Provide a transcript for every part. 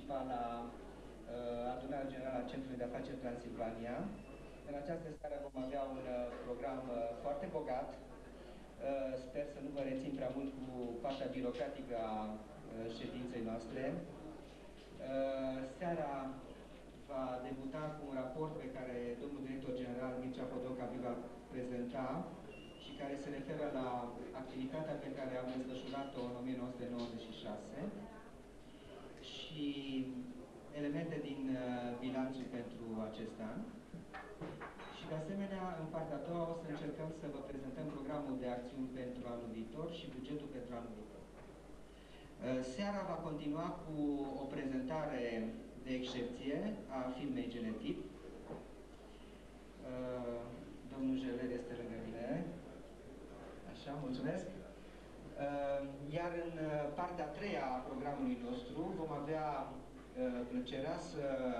participa la adunarea generală a Centrului de Afaceri Transilvania. În această seară vom avea un program foarte bogat. Sper să nu vă rețin prea mult cu partea birocratică a ședinței noastre. Seara va debuta cu un raport pe care domnul director general Mircea Podoca vi va prezenta și care se referă la activitatea pe care am desfășurat-o în 1996 și elemente din bilanțul pentru acest an. Și de asemenea, în partea a doua o să încercăm să vă prezentăm programul de acțiuni pentru anul viitor și bugetul pentru anul viitor. Seara va continua cu o prezentare de excepție a firmei Genetip. Domnul Jeler este lângă mine. Așa, mulțumesc. Iar în partea a treia a programului nostru vom avea plăcerea să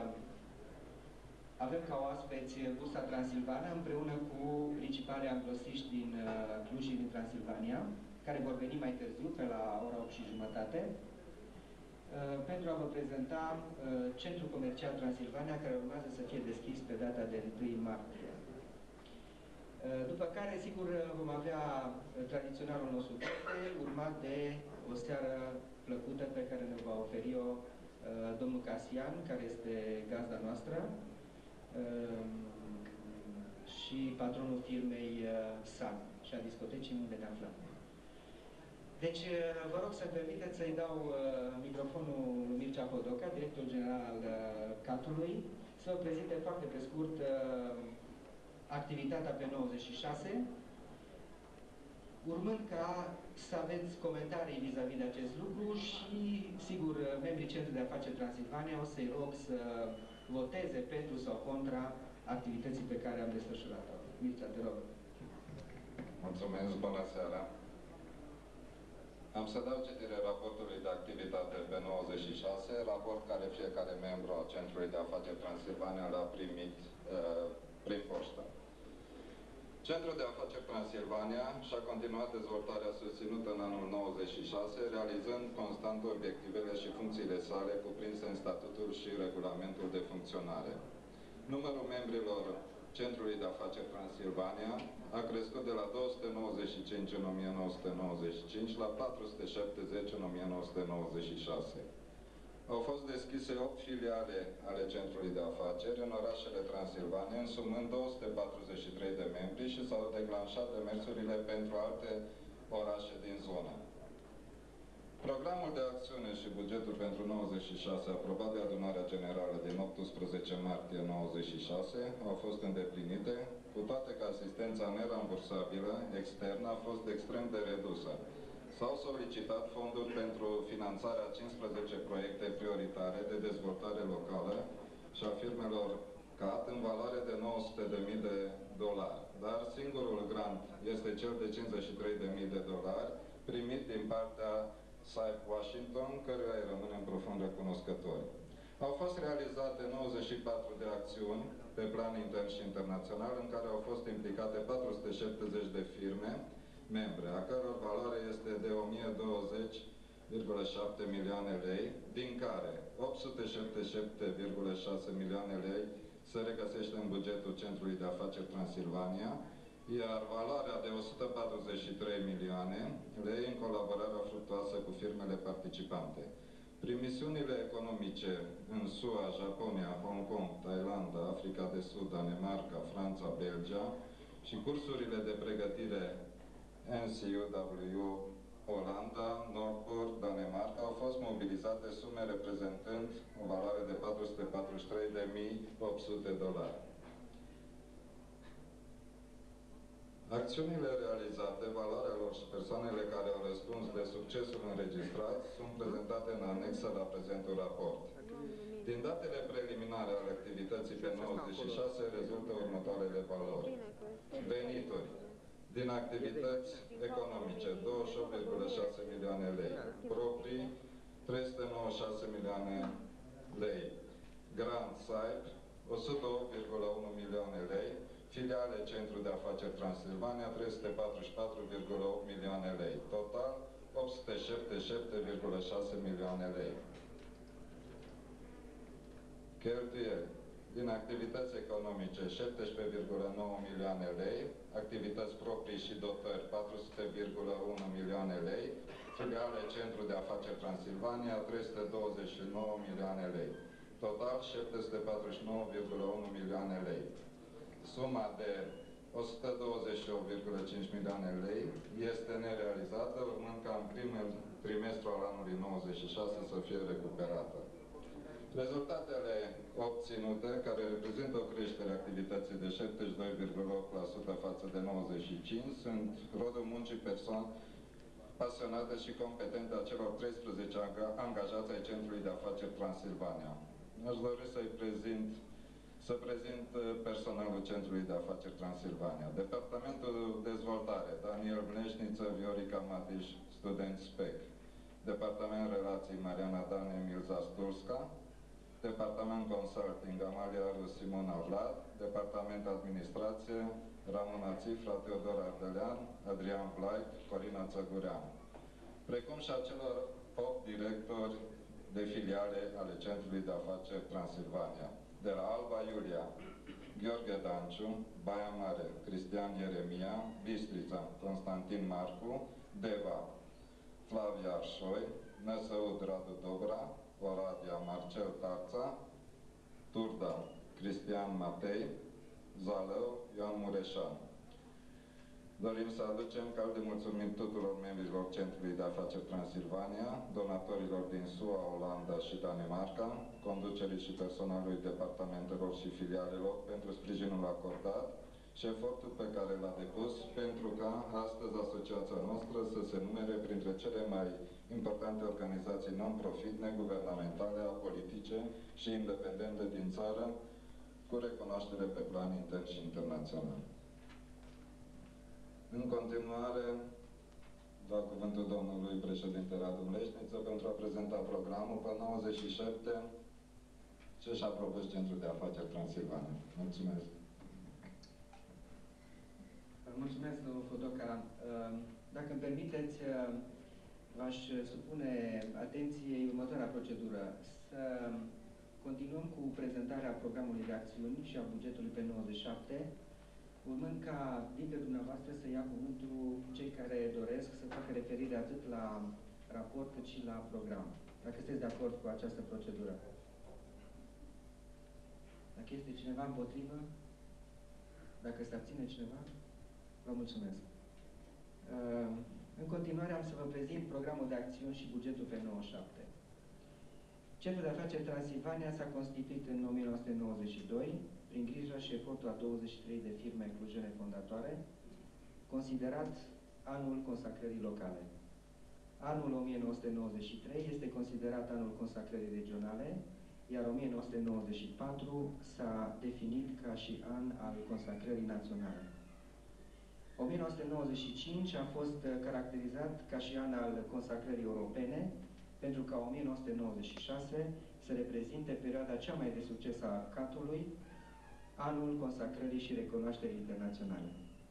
avem ca oaspeți Bursa Transilvania împreună cu principalii anglosiști din Cluj și din Transilvania, care vor veni mai târziu, pe la ora 8:30, pentru a vă prezenta Centrul Comercial Transilvania, care urmează să fie deschis pe data de 1 martie. După care, sigur, vom avea tradiționalul nostru cocktail, urmat de o seară plăcută pe care ne va oferi-o domnul Casian, care este gazda noastră și patronul firmei Sun și a discotecii unde ne aflăm. Deci, vă rog să-mi permiteți să-i dau microfonul lui Mircea Podoca, director general al CAT-ului, să vă prezinte foarte pe scurt activitatea pe 96, urmând ca să aveți comentarii vis-a-vis de acest lucru și, sigur, membrii Centrului de Afaceri Transilvania o să-i rog să voteze pentru sau contra activității pe care am desfășurat-o. Mircea, te rog. Mulțumesc, bună seara. Am să dau citire raportului de activitate pe 96, raport care fiecare membru al Centrului de Afaceri Transilvania l-a primit prin poștă. Centrul de Afaceri Transilvania și-a continuat dezvoltarea susținută în anul 96, realizând constant obiectivele și funcțiile sale cuprinse în statutul și regulamentul de funcționare. Numărul membrilor Centrului de Afaceri Transilvania a crescut de la 295 în 1995 la 470 în 1996. Au fost deschise 8 filiale ale Centrului de Afaceri în orașele Transilvania, însumând 243 de membri și s-au declanșat demersurile pentru alte orașe din zonă. Programul de acțiune și bugetul pentru 96, aprobat de Adunarea Generală din 18 martie 96, au fost îndeplinite, cu toate că asistența nerambursabilă externă a fost extrem de redusă. S-au solicitat fonduri pentru finanțarea 15 proiecte prioritare de dezvoltare locală și a firmelor CAT în valoare de $900.000, dar singurul grant este cel de $53.000 primit din partea SAIP Washington, căruia îi rămânem profund recunoscători. Au fost realizate 94 de acțiuni pe plan intern și internațional, în care au fost implicate 470 de firme membre, a căror valoare este de 1020,7 milioane lei, din care 877,6 milioane lei se regăsește în bugetul Centrului de Afaceri Transilvania, iar valoarea de 143 milioane lei în colaborarea fructuoasă cu firmele participante. Promisiunile economice în SUA, Japonia, Hong Kong, Thailanda, Africa de Sud, Danemarca, Franța, Belgia și cursurile de pregătire NCUW, Olanda, Nordport, Danemarca, au fost mobilizate sume reprezentând o valoare de $443.800. Acțiunile realizate, valoarea lor și persoanele care au răspuns de succesul înregistrat sunt prezentate în anexă la prezentul raport. Din datele preliminare ale activității pe 96 rezultă următoarele valori. Venituri din activități economice, 28,6 milioane lei. Proprii, 396 milioane lei. Grant SAIP, 108,1 milioane lei. Filiale Centru de Afaceri Transilvania, 344,8 milioane lei. Total, 877,6 milioane lei. Cheltuieli din activități economice 17,9 milioane lei, activități proprii și dotări 400,1 milioane lei, filiale Centru de Afaceri Transilvania 329 milioane lei. Total 749,1 milioane lei. Suma de 128,5 milioane lei este nerealizată, urmând ca în primul trimestru al anului 96 să fie recuperată. Rezultatele obținute, care reprezintă o creștere a activității de 72,8% față de 95, sunt rodul muncii persoane pasionate și competente a celor 13 angajați ai Centrului de Afaceri Transilvania. Aș dori să prezint personalul Centrului de Afaceri Transilvania. Departamentul Dezvoltare, Daniel Mleșniță, Viorica Matiș, student SPEC. Departament Relații, Mariana Dan, Emil Zasturska. Departament Consulting, Amalia Rus, Simona Vlad. Departament Administrație, Ramona Țifra, Teodor Ardelean, Adrian Vlaic, Corina Țăgurean. Precum și a celor 8 directori de filiale ale Centrului de Afaceri Transilvania. De la Alba Iulia, Gheorghe Danciu, Baia Mare, Cristian Ieremia, Bistrița, Constantin Marcu, Deva, Flavia Arșoi, Năsăud Radu Dobra, Oradea Marcel Tarța, Turda Cristian Matei, Zalău Ioan Mureșan. Dorim să aducem calde mulțumiri tuturor membrilor Centrului de Afaceri Transilvania, donatorilor din SUA, Olanda și Danemarca, conducerii și personalului departamentelor și filialelor pentru sprijinul acordat și efortul pe care l-a depus pentru ca astăzi asociația noastră să se numere printre cele mai importante organizații non-profit, neguvernamentale, apolitice și independente din țară, cu recunoaștere pe plan intern și internațional. În continuare, dau cuvântul domnului președinte Radu Mleșniță pentru a prezenta programul pe 97 ce și-a propus Centrul de Afaceri Transilvania. Mulțumesc! Mulțumesc, domnul Fodoca. Dacă îmi permiteți, v-aș supune atenției următoarea procedură. Să continuăm cu prezentarea programului de acțiuni și a bugetului pe 97, urmând ca dintre dumneavoastră să ia cuvântul cei care doresc să facă referire atât la raport cât și la program. Dacă sunteți de acord cu această procedură. Dacă este cineva împotrivă, dacă se abține cineva, vă mulțumesc. În continuare am să vă prezint programul de acțiuni și bugetul pe 97. Centrul de Afaceri Transilvania s-a constituit în 1992 prin grija și efortul a 23 de firme clujene fondatoare, considerat anul consacrării locale. Anul 1993 este considerat anul consacrării regionale, iar 1994 s-a definit ca și an al consacrării naționale. 1995 a fost caracterizat ca și an al consacrării europene, pentru ca 1996 să reprezinte perioada cea mai de succes a CAT-ului, anul consacrării și recunoașterii internaționale.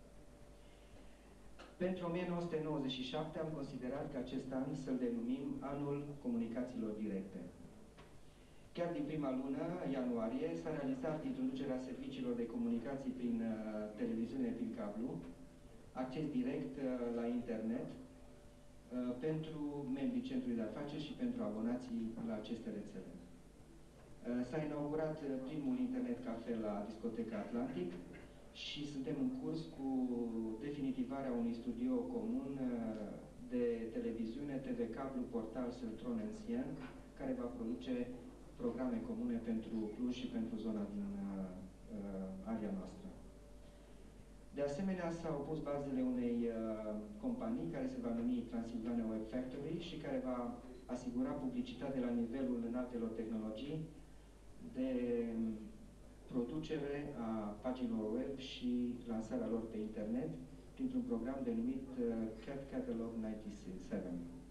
Pentru 1997 am considerat că acest an să-l denumim anul comunicațiilor directe. Chiar din prima lună, ianuarie, s-a realizat introducerea serviciilor de comunicații prin televiziune prin cablu, acces direct la internet, pentru membrii Centrului de Afaceri și pentru abonații la aceste rețele. S-a inaugurat primul internet cafe la discoteca Atlantic și suntem în curs cu definitivarea unui studio comun de televiziune, TV Cablu, portal Seltron Ancien, care va produce programe comune pentru Cluj și pentru zona din area noastră. De asemenea, s-au pus bazele unei companii care se va numi Transilvania Web Factory și care va asigura publicitate la nivelul înaltelor tehnologii de producere a paginilor web și lansarea lor pe internet printr-un program denumit Cat Catalog 97.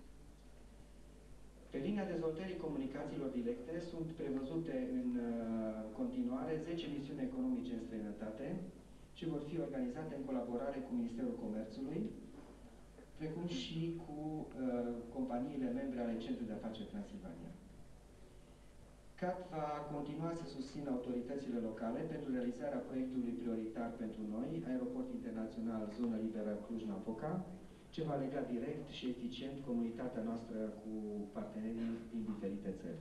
Pe linia dezvoltării comunicațiilor directe sunt prevăzute în continuare 10 misiuni economice în străinătate, ce vor fi organizate în colaborare cu Ministerul Comerțului, precum și cu companiile membre ale Centrului de Afaceri Transilvania. CAT va continua să susțină autoritățile locale pentru realizarea proiectului prioritar pentru noi, Aeroport Internațional Zonă Liberă Cluj-Napoca, ce va lega direct și eficient comunitatea noastră cu partenerii din diferite țări.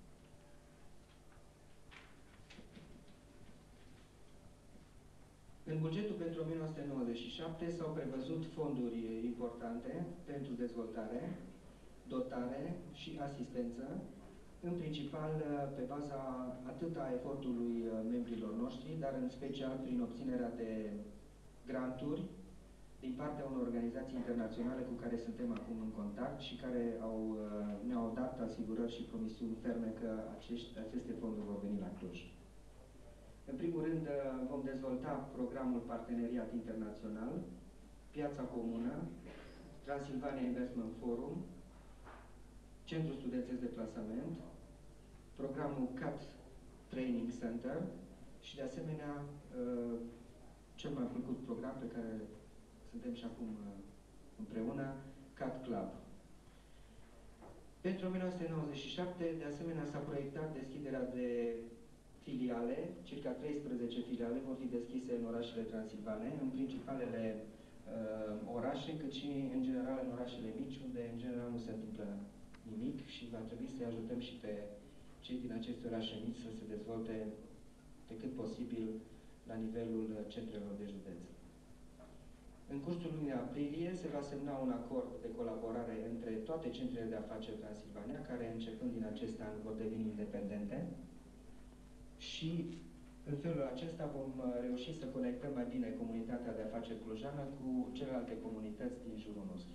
În bugetul pentru 1997 s-au prevăzut fonduri importante pentru dezvoltare, dotare și asistență, în principal pe baza atât a efortului membrilor noștri, dar în special prin obținerea de granturi din partea unor organizații internaționale cu care suntem acum în contact și care ne-au dat asigurări și promisiuni ferme că aceste fonduri vor veni la Cluj. În primul rând, vom dezvolta programul Parteneriat Internațional, Piața Comună, Transilvania Investment Forum, Centrul Studențesc de Plasament, programul CAT Training Center și, de asemenea, cel mai plăcut program pe care suntem și acum împreună, CAT Club. Pentru 1997, de asemenea, s-a proiectat deschiderea de filiale, circa 13 filiale vor fi deschise în orașele transilvane, în principalele orașe, cât și, în general, în orașele mici, unde, în general, nu se întâmplă nimic și va trebui să-i ajutăm și pe cei din aceste orașe mici să se dezvolte pe cât posibil la nivelul centrelor de județ. În cursul lunii aprilie se va semna un acord de colaborare între toate centrele de afaceri Transilvania, care, începând din acest an, vor deveni independente, și în felul acesta vom reuși să conectăm mai bine comunitatea de afaceri clujană cu celelalte comunități din jurul nostru.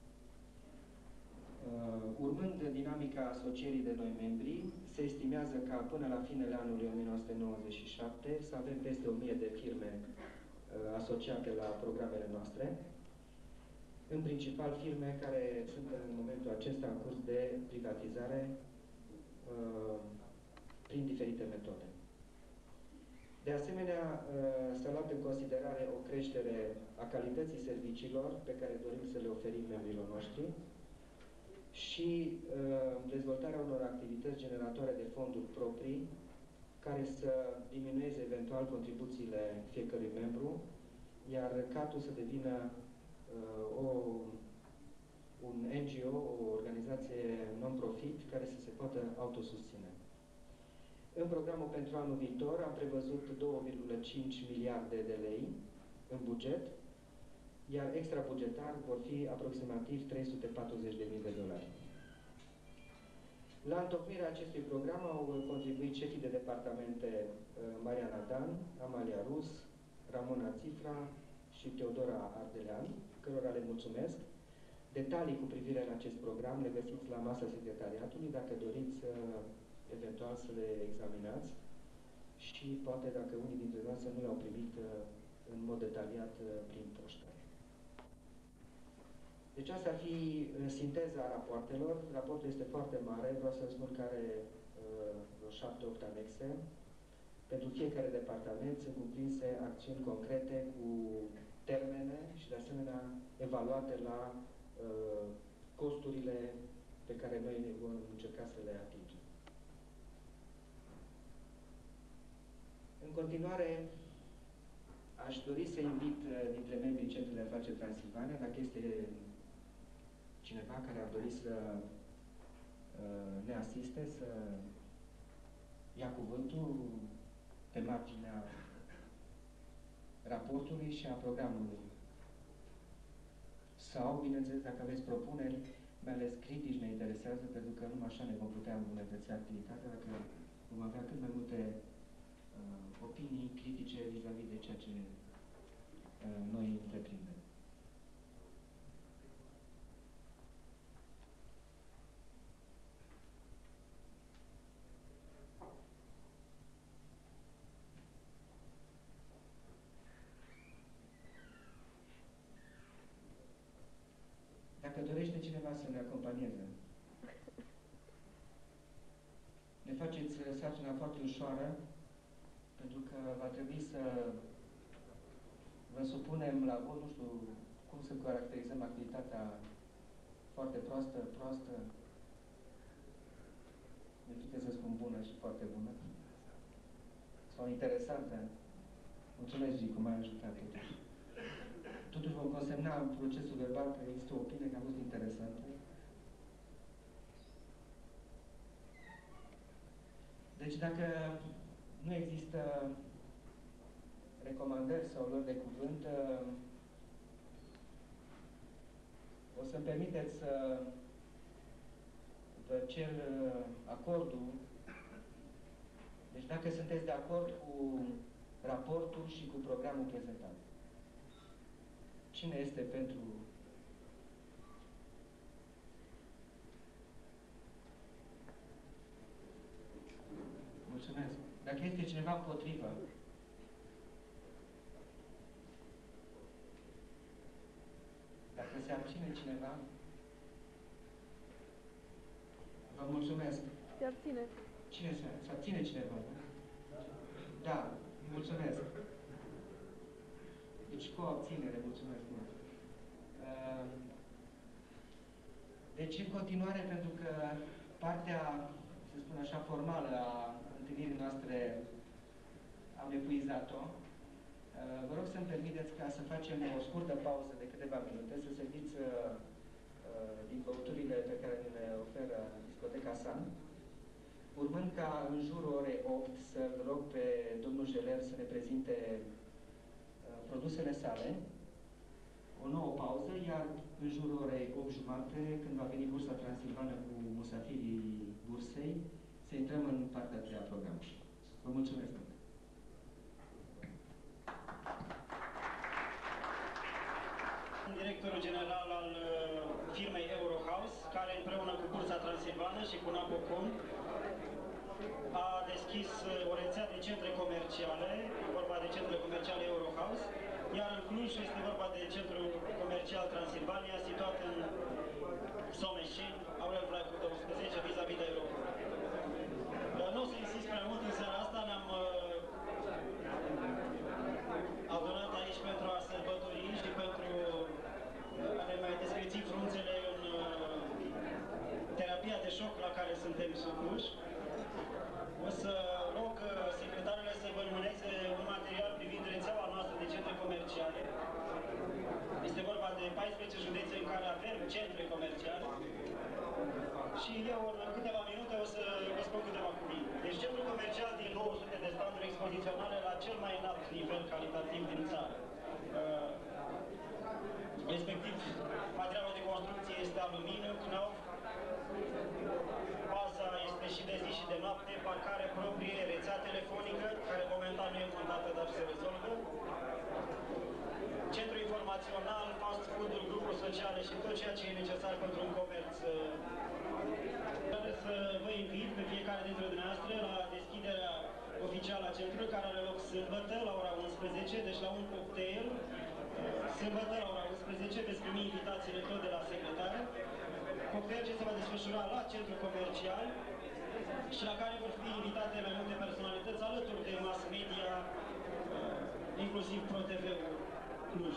Urmând dinamica asocierii de noi membri, se estimează ca până la finele anului 1997 să avem peste 1000 de firme asociate la programele noastre, în principal firme care sunt în momentul acesta în curs de privatizare prin diferite metode. De asemenea, s-a luat în considerare o creștere a calității serviciilor pe care dorim să le oferim membrilor noștri și dezvoltarea unor activități generatoare de fonduri proprii care să diminueze eventual contribuțiile fiecărui membru, iar CAT-ul să devină un NGO, o organizație non-profit care să se poată autosusține. În programul pentru anul viitor am prevăzut 2,5 miliarde de lei în buget, iar extrabugetar vor fi aproximativ 340.000 de dolari. La întocmirea acestui program au contribuit șefii de departamente Mariana Dan, Amalia Rus, Ramona Țifra și Teodora Ardelean, cărora le mulțumesc. Detalii cu privire la acest program le găsiți la masa secretariatului, dacă doriți eventual să le examinați și poate dacă unii dintre noastre nu le-au primit în mod detaliat prin poștă. Deci asta ar fi sinteza rapoartelor. Raportul este foarte mare, vreau să spun că are vreo 7-8 anexe. Pentru fiecare departament sunt cuprinse acțiuni concrete cu termene și de asemenea evaluate la costurile pe care noi vom încerca să le atingem. În continuare, aș dori să invit dintre membrii Centrului de Afaceri Transilvania, dacă este cineva care ar dori să ne asiste, să ia cuvântul pe marginea raportului și a programului. Sau, bineînțeles, dacă aveți propuneri, mai ales critici ne interesează, pentru că numai așa ne vom putea îmbunătăți activitatea, dacă vom avea cât mai multe opinii critice vis-a-vis de ceea ce noi întreprindem. Dacă dorește cineva să ne acompanieze, ne faceți sarcina foarte ușoară, pentru că va trebui să vă supunem la vot, nu știu cum să caracterizăm activitatea foarte proastă, nu puteți să spun bună și foarte sau interesantă. Mulțumesc, Gicu, m-ai ajutat. Totuși vom consemna în procesul verbal că există o opinie care a fost interesantă. Deci dacă nu există recomandări sau luări de cuvânt, o să-mi permiteți să vă cer acordul. Deci dacă sunteți de acord cu raportul și cu programul prezentat. Cine este pentru? Mulțumesc. Dacă este cineva împotrivă, dacă se abține cineva, vă mulțumesc. Se abține. Cine se abține cineva? Da, mulțumesc. Deci cu o abținere, mulțumesc mult. Deci în continuare, pentru că partea, să spun așa, formală a întâlnirii noastre am epuizat-o, vă rog să-mi permiteți ca să facem o scurtă pauză de câteva minute, să serviți din băuturile pe care ne le oferă discoteca Sun, urmând ca în jurul orei 8 să-l rog pe domnul Jeler să ne prezinte produsele sale, o nouă pauză, iar în jurul orei 8:30, când va veni bursa transilvană cu musafirii bursei, să intrăm în partea a treia a programului. Vă mulțumesc mult! Directorul general al firmei Eurohouse, care împreună cu Bursa Transilvană și cu Napocom a deschis o rețea de centre comerciale, vorba de centre comerciale Eurohouse, iar în Cluj este vorba de centrul comercial Transilvania, situat în Someșeni, Aurel Vlaicu 12, vis-a-vis de Europa. Nu o să insist prea mult în seara asta, ne-am adunat aici pentru a sărbători și pentru a ne mai descreți frunzele în terapia de șoc la care suntem supuși. O să rog secretarele să vă înmâneze un material privind rețeaua noastră de centre comerciale. Este vorba de 14 județe în care avem centre comerciale. Și eu, în câteva minute, o să vă spun câteva cuvinte. Deci, centrul comercial din 900 de standuri expoziționale la cel mai înalt nivel calitativ din țară. Respectiv, materialul de construcție este aluminiu, knauf, baza este și de zi și de noapte, parcare proprie, rețea telefonică, care momentan nu e montată, dar se rezolvă. Centru informațional, fast food-uri, grupuri sociale și tot ceea ce e necesar pentru un comerț. Vreau să vă invit pe fiecare dintre dumneavoastră la deschiderea oficială a centrului, care are loc sâmbătă la ora 11, deci la un cocktail. Sâmbătă la ora 11 veți primi invitațiile tot de la secretar. Cocktail ce se va desfășura la centru comercial și la care vor fi invitate mai multe personalități alături de mass media, inclusiv ProTV-ul Cluj.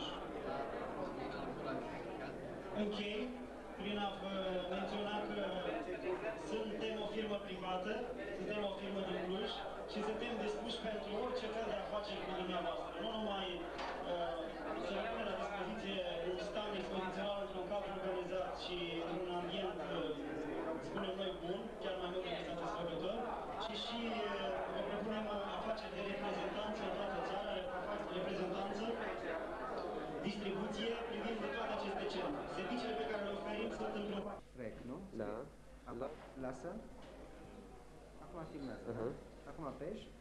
Închei prin a vă menționa că suntem o firmă privată, suntem o firmă din Cluj și suntem dispuși pentru orice fel de afaceri cu dumneavoastră. Nu numai să rămână la dispoziție un stand expozițional într-un cadru organizat și într-un ambient, spunem noi, bun, chiar mai mult decât satisfăcător, ci și vă propunem afaceri de reprezentanță în toată țara, reprezentanță, distribuție, privind de toate aceste centre. Serviciile pe care le oferim sunt într-un... Rec, nu? Da. Lasă. Acum filmează. Acum apeși.